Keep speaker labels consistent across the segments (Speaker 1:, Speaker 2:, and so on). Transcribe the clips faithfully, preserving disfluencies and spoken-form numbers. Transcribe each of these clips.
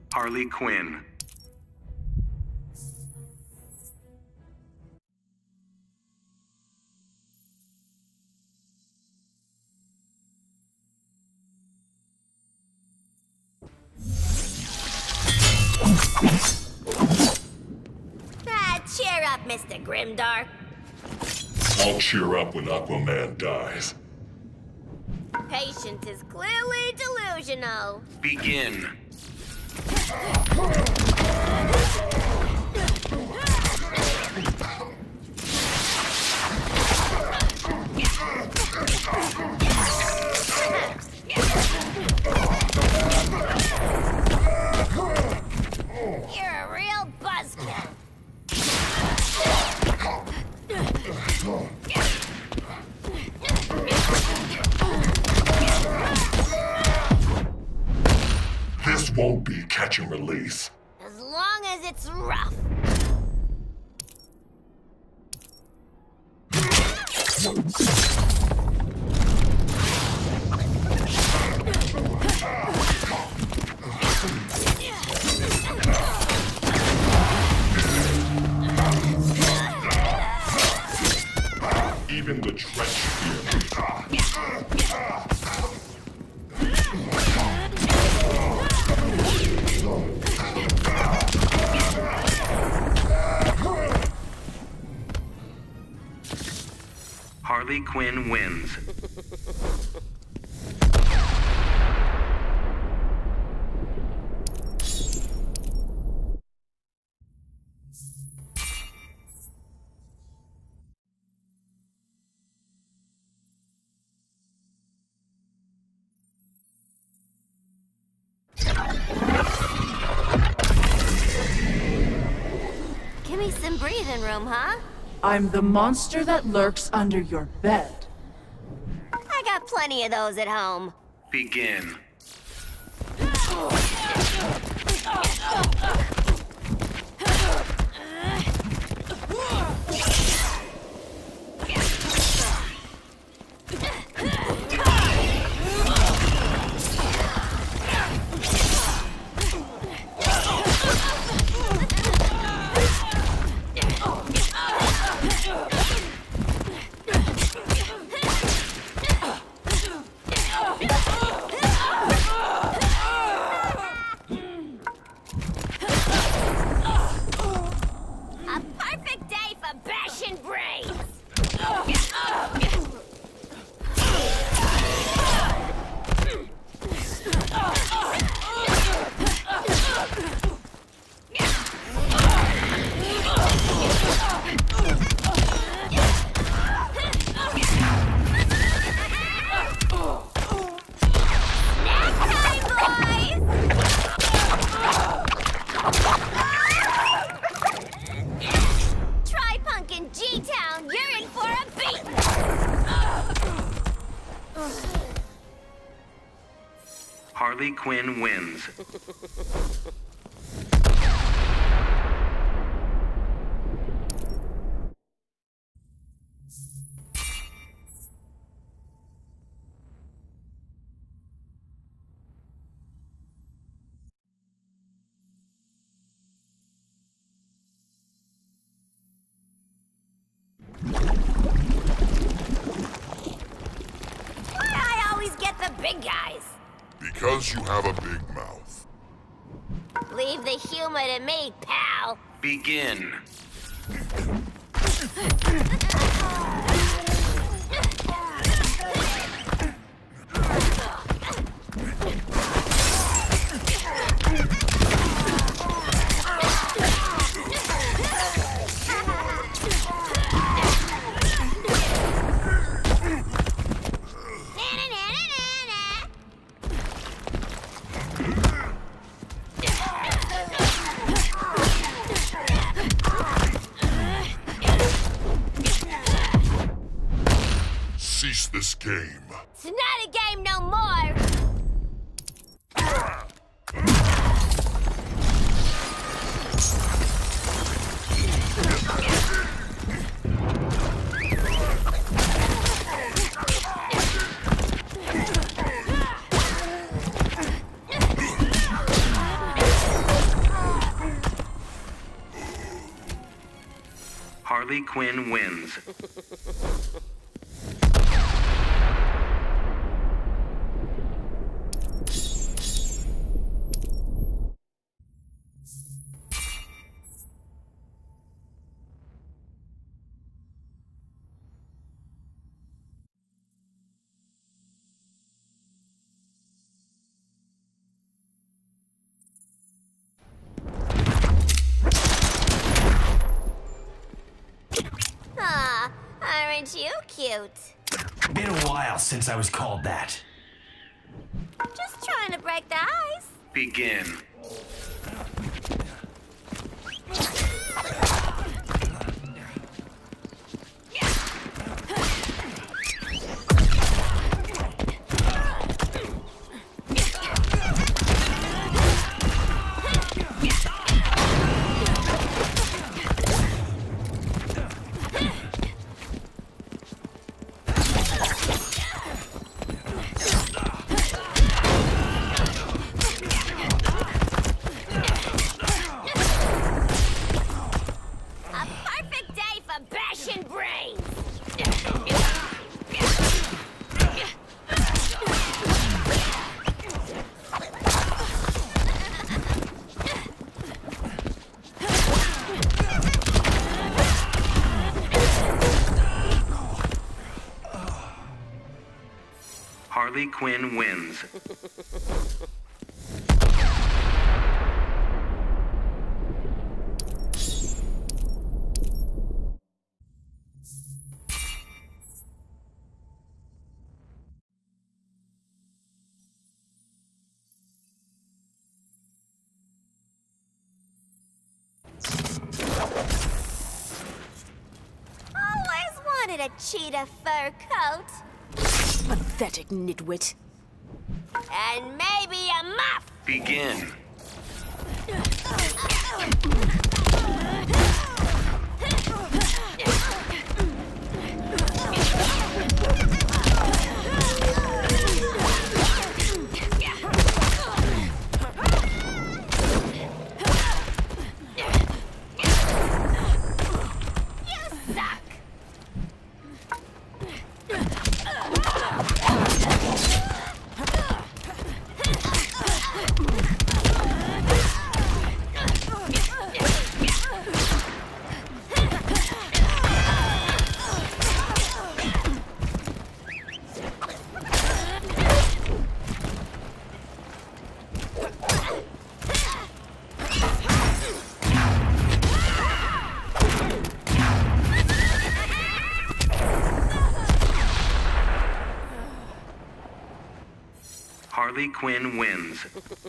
Speaker 1: Harley Quinn.
Speaker 2: Ah, cheer up, Mister Grimdark.
Speaker 3: I'll cheer up when Aquaman dies.
Speaker 2: Patience is clearly delusional.
Speaker 1: Begin.
Speaker 2: You're a real buzzkill.
Speaker 3: This won't be catch and release.
Speaker 2: As long as it's rough.
Speaker 3: Even the trench fear me.
Speaker 1: Harley Quinn wins.
Speaker 2: Give me some breathing room, huh?
Speaker 4: I'm the monster that lurks under your bed.
Speaker 2: I got plenty of those at home.
Speaker 1: Begin.
Speaker 2: A perfect day for bashing brains. Try punkin' G-Town, you're in for a beat!
Speaker 1: Harley Quinn wins.
Speaker 2: Why do I always get the big guys?
Speaker 3: Because you have a big mouth.
Speaker 2: Leave the humor to me, pal.
Speaker 1: Begin.
Speaker 3: Cease this game.
Speaker 2: It's not a game no more.
Speaker 1: Harley Quinn wins.
Speaker 2: Aw, aren't you cute?
Speaker 5: Been a while since I was called that.
Speaker 2: Just trying to break the ice.
Speaker 1: Begin.
Speaker 2: A perfect day for bashing brains.
Speaker 1: Harley Quinn wins.
Speaker 2: Always wanted a cheetah fur coat.
Speaker 6: Pathetic nitwit.
Speaker 2: And maybe a muff.
Speaker 1: Begin.
Speaker 2: You suck.
Speaker 1: Harley Quinn wins.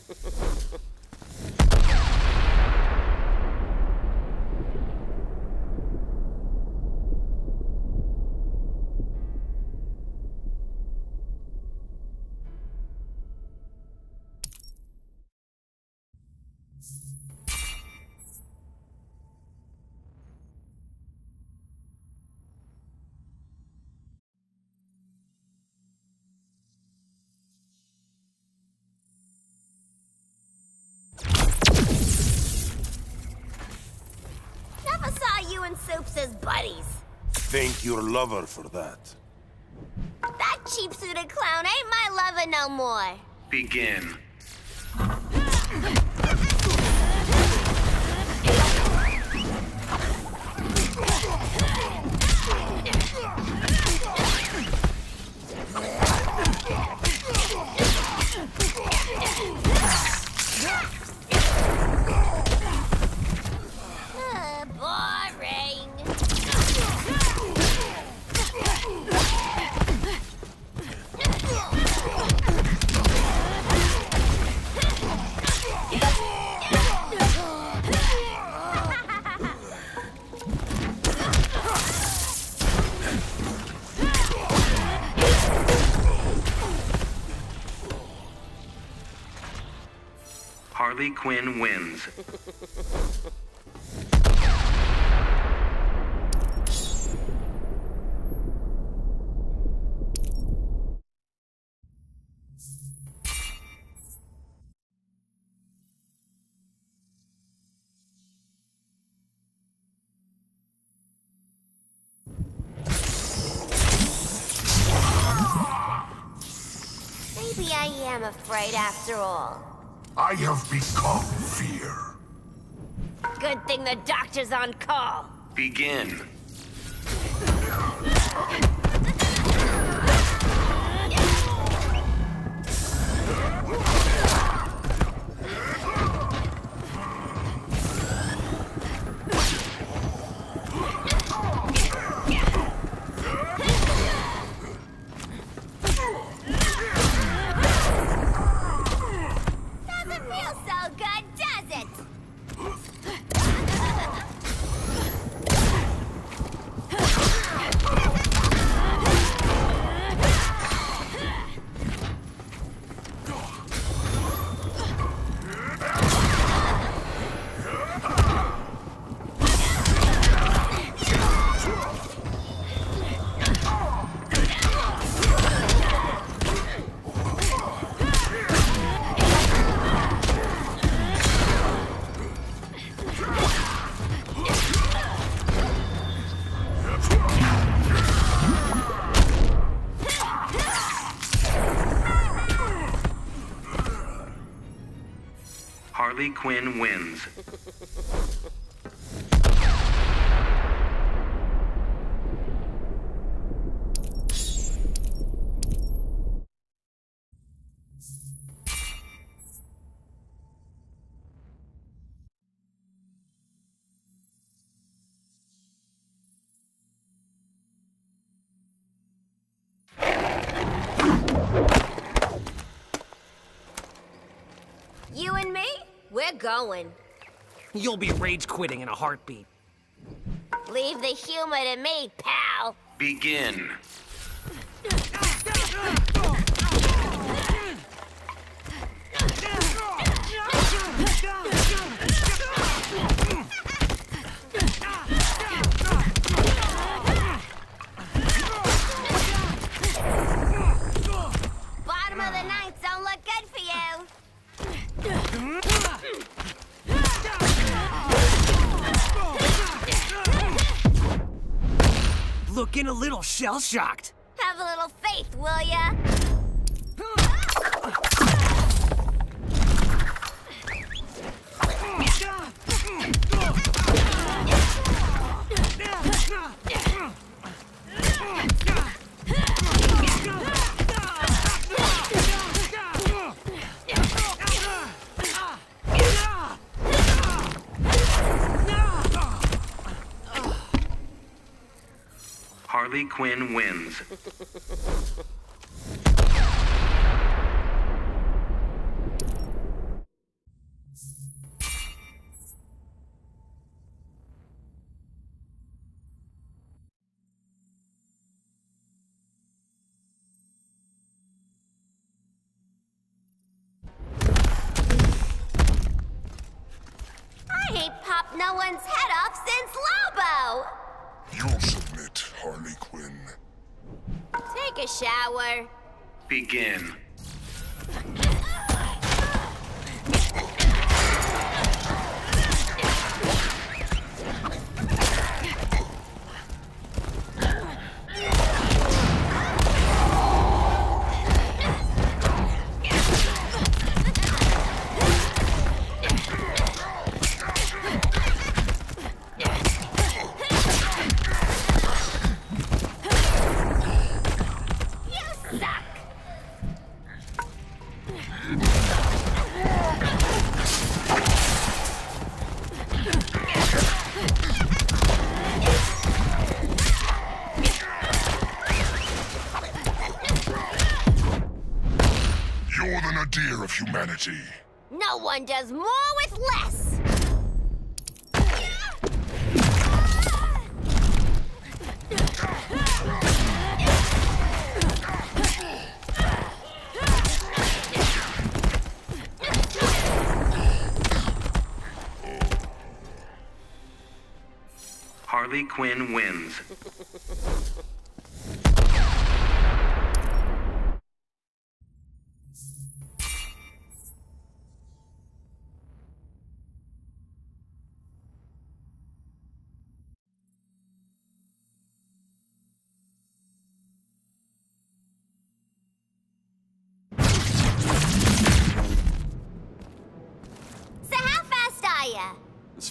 Speaker 2: Never saw you and Soups as buddies.
Speaker 7: Thank your lover for that.
Speaker 2: That cheap-suited clown ain't my lover no more.
Speaker 1: Begin.
Speaker 2: Uh, boring.
Speaker 1: Harley Quinn wins.
Speaker 2: Maybe I am afraid after all.
Speaker 3: I have become fear.
Speaker 2: Good thing the doctor's on call.
Speaker 1: Begin.
Speaker 2: Doesn't feel so good, does it? Harley Quinn wins. You and me? We're going.
Speaker 8: You'll be rage quitting in a heartbeat.
Speaker 2: Leave the humor to me, pal.
Speaker 1: Begin.
Speaker 2: Bottom of the ninth don't look good for you.
Speaker 8: Looking a little shell-shocked.
Speaker 2: Have a little faith, will ya?
Speaker 1: Harley Quinn wins.
Speaker 2: I ain't popped no one's head off since Lobo.
Speaker 3: You'll submit, Harley Quinn.
Speaker 2: Take a shower.
Speaker 1: Begin.
Speaker 3: You're the nadir of humanity.
Speaker 2: No one does more with less.
Speaker 1: Harley Quinn wins.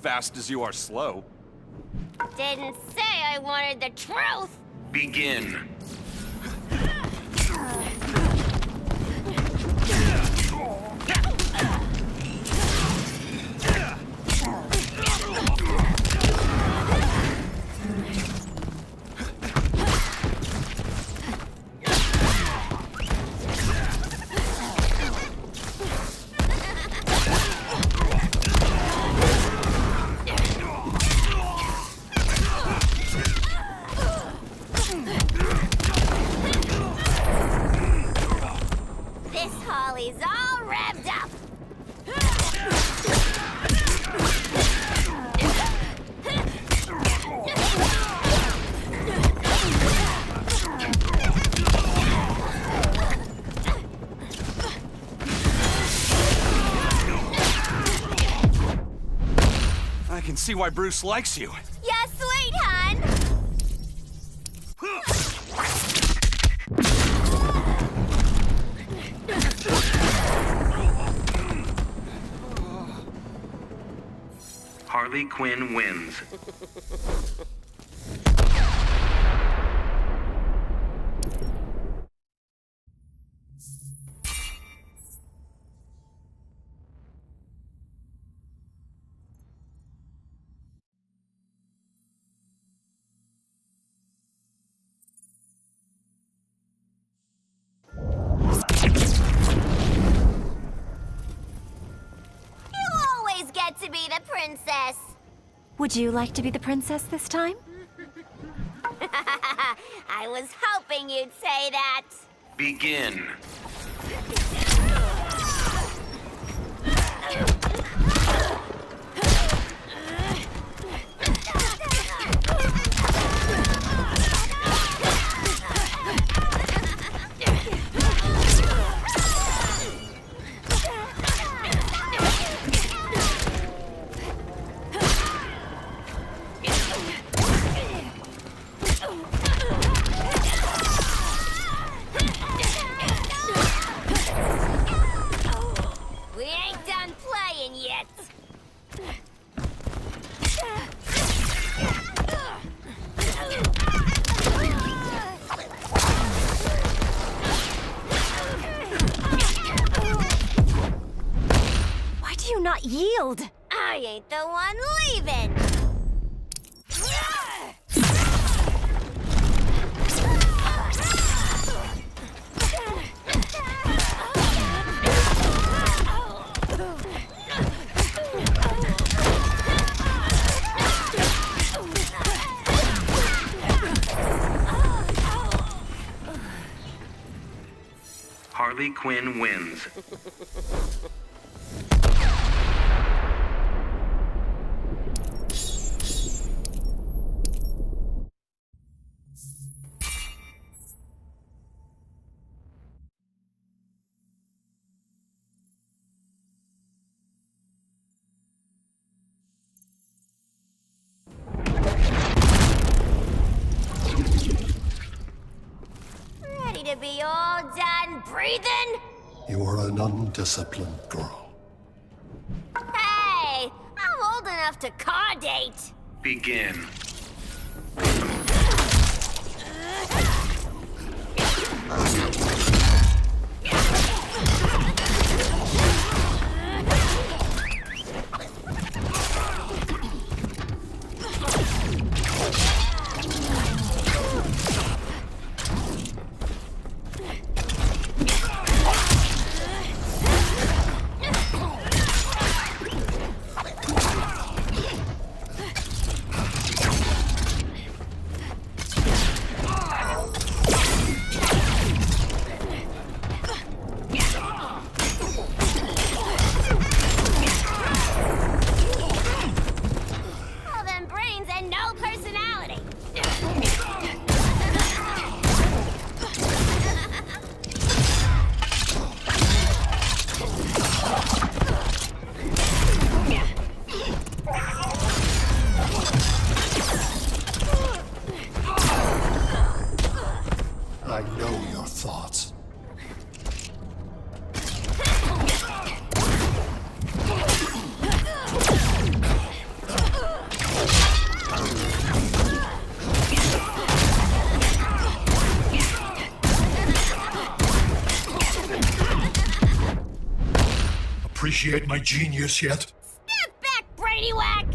Speaker 9: fast as you are slow.
Speaker 2: Didn't say I wanted the truth.
Speaker 1: Begin.
Speaker 2: Holly's all revved up.
Speaker 9: I can see why Bruce likes you.
Speaker 2: Yeah, sweet, hon.
Speaker 1: Harley Quinn wins.
Speaker 2: To be the princess.
Speaker 6: Would you like to be the princess this time?
Speaker 2: I was hoping you'd say that.
Speaker 1: Begin.
Speaker 6: Not yield.
Speaker 2: I ain't the one leaving.
Speaker 1: Harley Quinn wins.
Speaker 2: To be all done breathing?
Speaker 10: You are an undisciplined girl.
Speaker 2: Hey, I'm old enough to car date.
Speaker 1: Begin.
Speaker 10: appreciate my genius yet?
Speaker 2: Step back, Brainiac!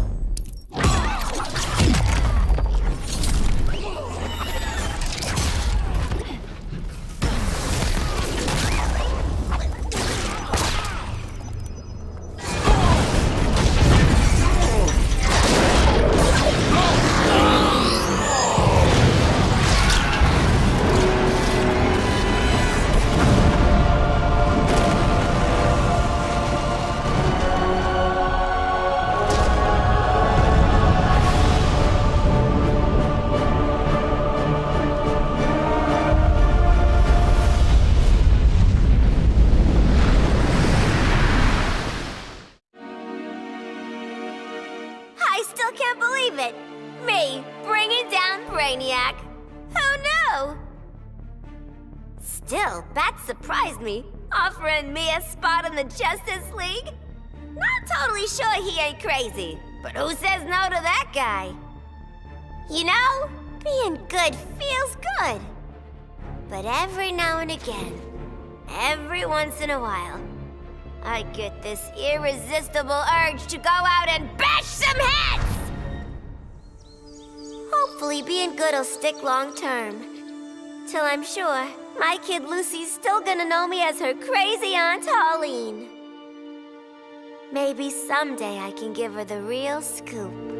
Speaker 2: I still can't believe it! Me, bringing down Brainiac! Who knew? Still, Bat surprised me, offering me a spot in the Justice League. Not totally sure he ain't crazy, but who says no to that guy? You know, being good feels good. But every now and again, every once in a while, I get this irresistible urge to go out and bash some heads! Hopefully being good'll stick long term. Till I'm sure my kid Lucy's still gonna know me as her crazy Aunt Holleen. Maybe someday I can give her the real scoop.